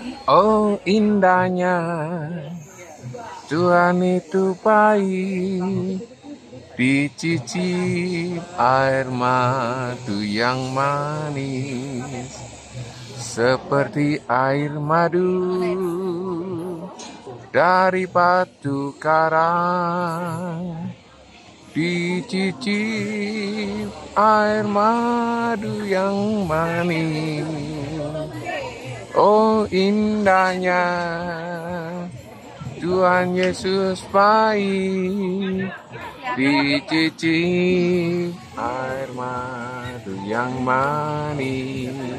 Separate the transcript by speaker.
Speaker 1: Oh indahnya Tuhan itu baik, dicicip air madu yang manis, seperti air madu dari batu karang. Dicicip air madu yang manis. Oh indahnya Tuhan Yesus baik, dicicip air madu yang manis.